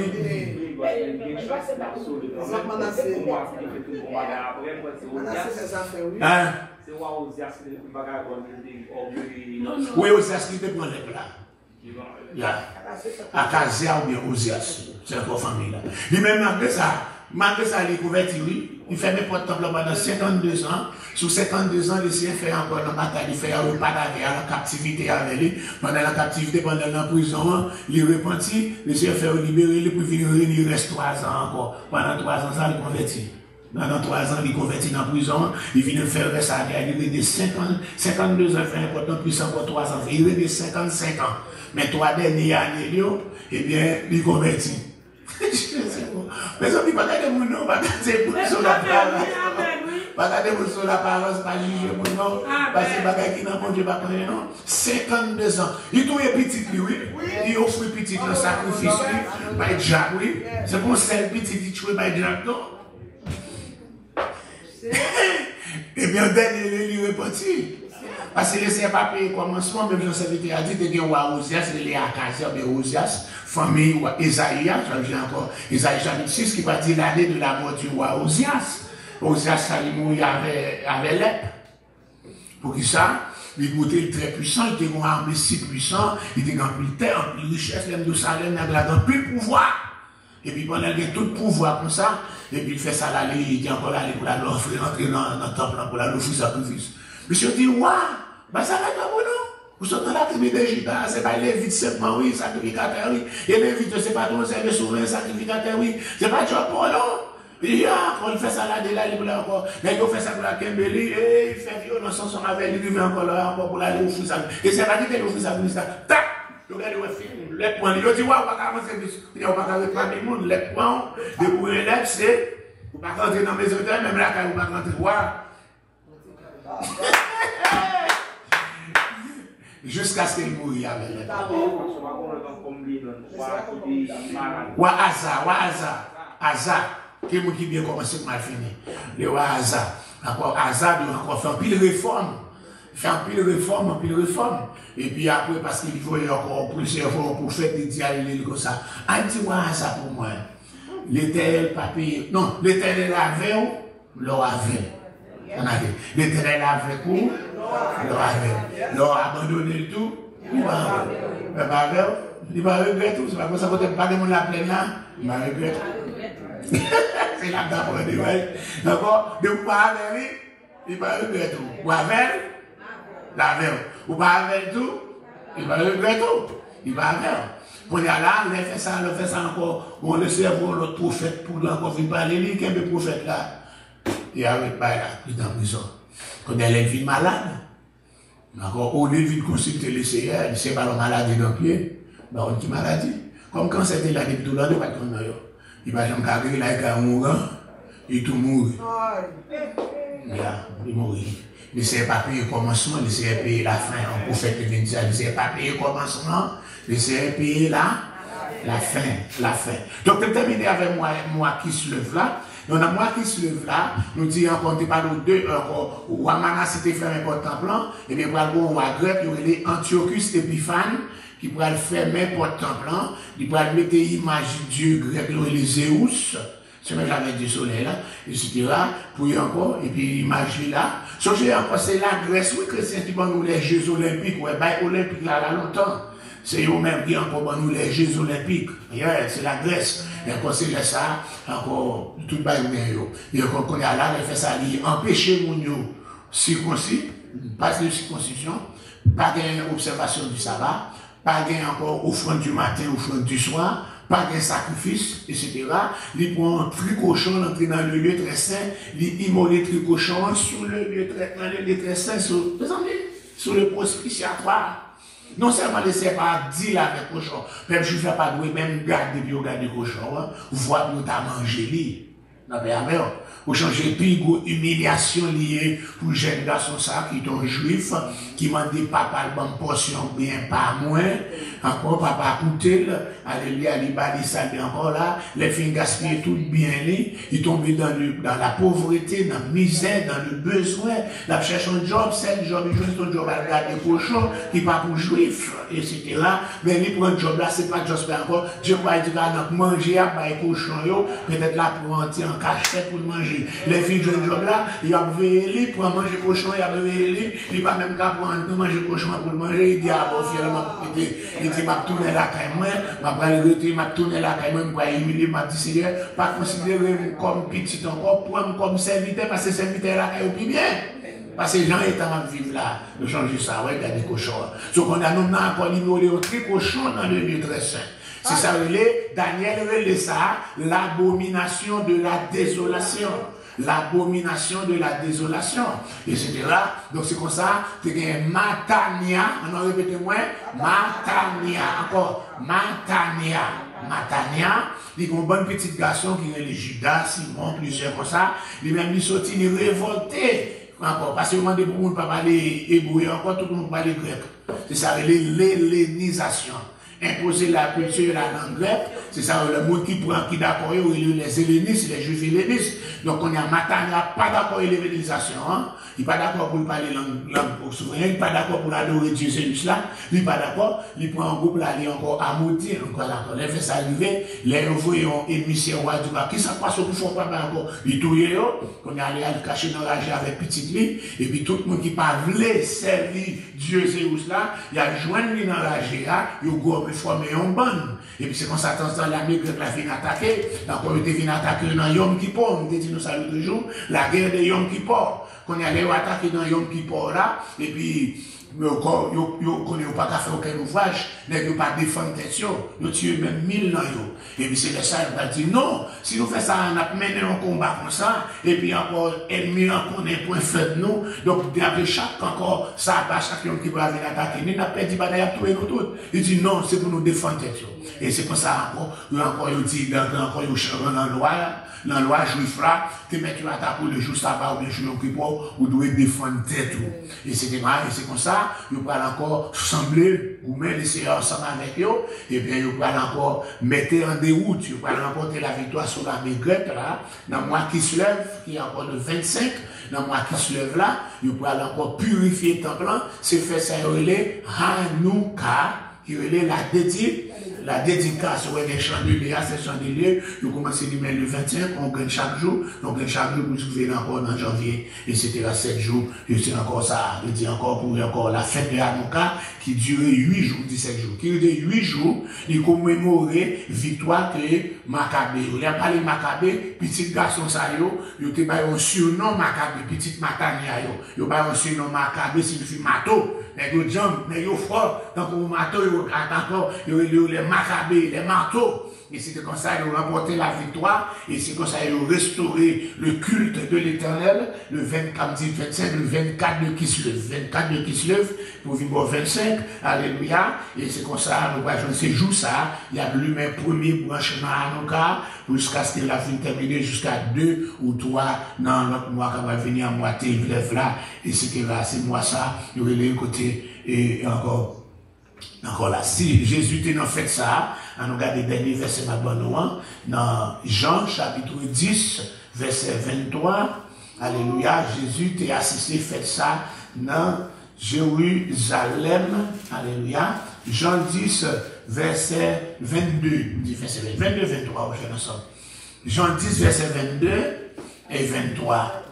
Oui, Osias qui te prend les plats. À Kazia ou bien Osias. C'est la famille. Lui-même, malgré ça, malgré ça, il est converti, oui. Il fait mes portes pendant cinquante-deux ans. Sur cinquante-deux ans, il s'est fait encore la bataille, il fait un repas avec la captivité avec lui. Pendant la captivité, pendant la prison, il est repenti, il s'est fait libérer, il peut venir, il reste trois ans encore. Pendant trois ans, ça, il est converti. Pendant trois ans, il est converti dans la prison, il vient faire ça, il est de cinquante-deux ans, il fait important, puis encore trois ans, il est de cinquante-cinq ans. Mais trois dernières années, eh bien, il est converti. Mais ça, il ne va pas regarder mon nom, pas regarder sur la parole. Pas regarder sur la parole, pas juger mon nom. Parce que bagage qui n'a pas Dieu, pas connaître non. cinquante-deux ans. Il doit être petit, oui. Il offre petit le sacrifice, oui. By Jack, oui. C'est pour celle petit qui tue by Jack, non? Et bien, dernier, il est reparti. Parce que c'est pas payé commencement, même si le a dit que il y a un Osias, il y a un Akasia, mais Osias, famille ou Isaïa, j'ai encore Isaïe chapitre six qui va dire l'année de la mort du roi Osias. Osias, ça lui mourit avec l'épée. Pour qui ça? Il était très puissant, il était une armée si puissant, il était en plus terre, en plus richesse, même de Salem, il a plus de pouvoir. Et puis pendant qu'il a tout le pouvoir comme ça, et puis il fait ça là, il dit encore là, pour la l'offrir, rentrer dans le temple, pour la l'offrir sacrifice. Monsieur dit, waouh, bah ça va pas bon, non? Vous êtes dans la tribu d'Égypte, c'est pas les vites simplement, oui, sacrificateur, oui. Et les vites, c'est pas ton service souverain, sacrificateur, oui. C'est pas Job, non? Il dit, ah, quand il fait ça là, là, il là encore. Mais il fait ça pour la Kembeli, et il fait violence ensemble avec lui, il vient encore là, encore pour la l'offrir sacrifice. Et c'est pas dit que l'offrir sacrifice, tac! Regardez, les points, il dit, waouh, pas qu'à avancer, il n'y a pas qu'à reprendre le monde, les points, de pour un élève, c'est, vous ne pouvez pas rentrer dans mes hôtels, même là, quand vous ne pouvez pas rentrer, voir. Jusqu'à ce qu'il mouille avec les Wa Aza, Wa Aza, Aza, qui est bien commencé pour mal fini. Le Wa Aza, encore Aza doit encore faire un pile réforme. Faire un pile réforme, un pile réforme. Et puis après, parce qu'il faut encore plusieurs fois pour faire des dialogues comme ça. Un petit Wa Aza pour moi. L'éternel papier, non, l'éternel avait ou l'or avait. L'éternel avait pour l'or avait. L'or a abandonné le tout. Il va il va regretter tout. C'est pas comme ça que pas de monde la plaine là. Il va regretter. C'est là que d'abord de ouais. D'accord? De vous pas avec lui, il va regretter tout. Ou avec la veille. Ou pas avec tout, il va regretter tout. Il va avec. On est là, on fait ça, on fait ça encore. On le cerveau, l'autre prophète, pour encore venir parler, lui, qui est le prophète là. Il arrive pas là, il est en prison. Quand elle est vie malade, encore, au lieu de consulter le Seigneur, il ne sait pas la maladie dans le pied. Bah, on dit maladie. Comme quand c'était là, depuis tout le monde, il va jamais carrer là, il va mourir, il tout mourir. Il mourit. Il ne sait pas payer le commencement, il ne sait pas payer la fin. Un prophète vient dire, il ne sait pas payer le commencement, il ne sait payer la, la fin. La fin. Donc, pour terminer avec moi, moi qui se lève là, on a moi qui se lève là, nous disons encore, on parle de deux, encore, ou Manassé c'était fait un important plan, et bien, pour aller au roi grec, il y aurait les Antiochus Épiphane, qui pourrait faire n'importe quel plan, il pourrait mettre l'image du dieu grec, les Zéus, c'est même j'avais du soleil là, et cetera, pour y encore, et puis l'image là. Sauf que encore, c'est la Grèce, oui, chrétien qui vont nous les Jeux Olympiques, ouais, bah, Olympiques là, là, longtemps. C'est eux-mêmes qui encore nous les Jeux Olympiques. Yeah, c'est la Grèce. Et encore, c'est ça, encore, tout le monde. Et encore, qu'on est là, il fait ça, il empêcher mon circoncis, pas de circoncision, pas d'observation du sabbat, pas encore offrande du matin, offrande du soir, pas de sacrifice, et cetera. Il prend un tricochon, entrer dans le lieu très saint, il immole le tricochon sur le lieu très, dans le lieu très saint, sur, sur le propitiatoire. Non seulement les serpents dit là avec cochon, même je ne fais pas de même garder puis regarder cochon, hein, voir nous t'as mangé lui. Non mais amen. Pour changer puis humiliation liée pour jeune garçon ça qui est un juif qui m'a dit papa le bonne portion bien pas moins encore papa coûter alléluia les bali ça encore là les filles gaspiller tout bien li il tombe dans le dans la pauvreté dans la misère dans le besoin la cherche un job c'est le job il joue son job à regarder cochon qui pas pour juif etc. mais il prend job là c'est pas juste encore Dieu va dire à manger à bailler cochon yo peut-être là pour entrer en cachette pour manger. Les filles de job là, ils ont veillé pour manger cochon, ils ont veillé, ils pas même qu'à prendre manger cochon pour manger, il dit ah bon finalement il dit m'a tourner la caille moi, m'a pas le m'a tourner la caille moi, m'a humilier, m'a dit Seigneur, pas considérer comme petit encore, prendre comme serviteur parce que serviteur là est plus bien. Parce que les gens étant à vivre là, de changer ça, ouais, il y a des cochons. Donc on a nous encore ignoré un très cochon dans le lieu très saint. C'est ça, Daniel relève ça, l'abomination de la désolation. L'abomination de la désolation, et cetera. Donc c'est comme ça, tu as Matania, on en répète moins, Matania, encore, Matania, Matania, il y a un bon petit garçon qui est le Judas, Simon, plusieurs comme ça, lui-même il sortit, il est révolté, encore, parce que on demande pour ne pas parler hébreu, encore tout le monde parle grec. C'est ça, l'hellénisation. Imposer la culture à la langue grecque, c'est ça, le monde qui prend, qui d'accord, les hellénistes, les juifs hellénistes. Donc on est en Matania, pas d'accord avec l'événisation, hein. Il n'est pas d'accord pour parler langue, langue souveraine, il n'est pas d'accord pour adorer Dieu, c'est cela. Il n'est pas d'accord, il prend un groupe là, il est encore à maudire, encore d'accord. Il fait ça arriver, les voyons émissaires roi du bas, qui ça passe au fond pas encore, il touille, qu'on est allé le cacher dans la gère avec petite lit, et puis tout le monde qui pas voulait servir Dieu, c'est où cela, il a joint lui dans la gère, il a formé un bande. Et puis c'est comme ça, dans la migrée, la fin attaquée, encore il était attaqué dans Yom Kippur, on dit nous ça l'autre jour, la guerre de Yom Kippur, qu'on y allait attaquer dans Yom Kippur là, et puis, mais encore, yo, yo, qu'on n'y a pas qu'à faire aucun ouvrage, n'est pas défendre tête, yo, tué même mille dans yo. Et puis c'est le ça, il va dire non, si nous faisons ça, on a mené un combat comme ça, et puis encore, ennemi, on connaît point fait de nous, donc, après chaque, encore, ça, pas chaque homme qui va venir attaquer, nous n'a pas dit, bah, d'ailleurs, tout et nous tout. Il dit non, c'est pour nous défendre tête, yo. Et c'est pour ça, encore, yo, encore, yo dit, encore, yo, changement dans la loi, dans la loi juif là, tu mets tu attaques le jour sabbat ou le jour Kippur, ou doit défendre tête. Et c'est comme ça, vous pouvez encore sembler, vous mettez laisser ensemble avec eux, et bien vous pouvez encore mettre en déroute, vous pouvez remporter la victoire sur la grec là, dans le mois qui se lève, qui est encore le vingt-cinq, dans le mois qui se lève là, vous pouvez encore purifier le temple, c'est fait ça, relais Hanouka, qui relève la dédicace. La dédicace, ouais, des chandeliers, ces chandeliers, nous commençons le vingt-cinq, on gagne chaque jour, on gagne chaque jour pour se trouver encore en janvier, et cetera. sept jours, et c'est encore ça, je dis encore pour encore la fête de Hanouka, qui durait huit jours, dix-sept jours, qui durait huit jours, il commémorait victoire que Maccabée. Il n'y a pas les Maccabée, petit garçon ça yo, il y a un surnom Maccabée, petit Matania yo, il y a un surnom Maccabée, signifie mato. Mais les jambes, mais les fort, donc au marteau, il y a les Maccabées, les marteaux. Et c'est comme ça qu'ils ont remporté la victoire, et c'est comme ça qu'ils ont restauré le culte de l'Éternel, le vingt-quatre, vingt-cinq, le vingt-quatre de Kislev, vingt-quatre de Kislev, pour vivre au vingt-cinq, alléluia, et c'est comme ça, nous voyons ces jours ça, il y a eu mes premiers branchements à Hanouka, jusqu'à ce que la fin terminée, jusqu'à deux ou trois, dans notre mois qui va venir à moitié, il lève là, et cetera. C'est moi ça, il y aurait les côtés, et encore, encore là, si Jésus était dans fait ça, on regarde les derniers versets dans Jean chapitre dix, verset vingt-trois, alléluia, Jésus t'a assisté, fait ça dans Jérusalem, alléluia, Jean dix, verset vingt-deux, verset vingt-deux, vingt-trois, on fait ensemble. Jean dix, verset vingt-deux et vingt-trois.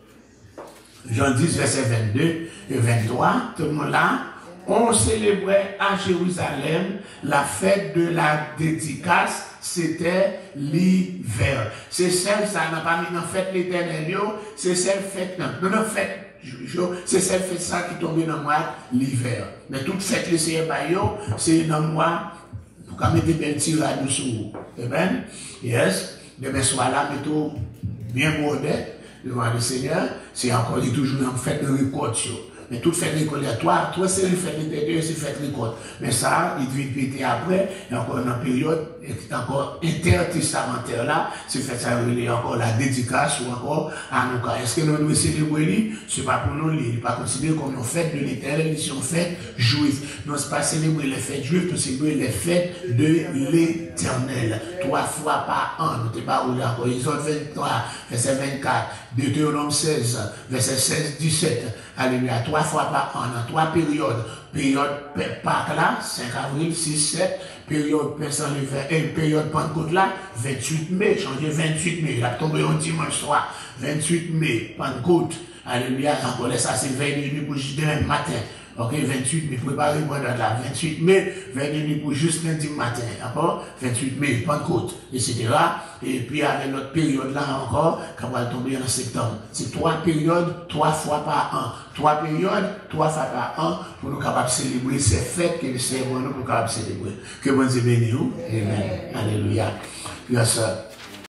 Jean dix, verset vingt-deux et vingt-trois, tout le monde là. On célébrait à Jérusalem la fête de la dédicace, c'était l'hiver. C'est celle, ça n'a pas mis dans fête l'éternel, c'est celle fête, non, non, fête, c'est celle fête ça qui tombait dans le mois l'hiver. Mais toute fête, c'est dans le mois, pour qu'on mette des belles tirades dessous. Eh bien, yes, demain soir là, mettons bien modèle devant le Seigneur, c'est encore toujours une fête de récolte. Mais toute fête récolte, toi, toi c'est une fête intérieure, c'est fête récolte. Mais ça, il devait péter après, et encore une période, encore intertestamentaire là, c'est fait ça, il y a encore la dédicace ou encore à nous. Est-ce que nous devons célébrer? Ce n'est pas pour nous, il n'est pas considéré comme une fête de l'Éternel, c'est une fête juive. Nous ne pas célébrer les fêtes juives, nous célébrer les fêtes de l'Éternel. Trois fois par an, nous ne pas où encore. Exode vingt-trois, verset vingt-quatre, Deutéronome seize, verset seize, dix-sept. Alléluia. Trois fois par an, dans trois périodes. Période Pâques là, cinq avril, six, sept. Période période Pentecôte là, vingt-huit mai, changer vingt-huit mai. Il a tombé un dimanche soir. vingt-huit mai, Pentecôte. Alléluia. Encore ça, c'est vingt minutes pour demain matin. Ok, vingt-huit mai, préparez moi dans la vingt-huit mai, vingt minutes pour juste lundi matin, d'accord? vingt-huit mai, Pentecôte, et cetera. Et puis avec notre période là encore, quand on va tomber en septembre. C'est trois périodes, trois fois par an. Trois périodes, trois fois par an, pour nous capables de célébrer ces fêtes que le Seigneur nous pour capables de célébrer. Que bon Dieu bénisse nous. Amen. Alléluia. Yes, sir.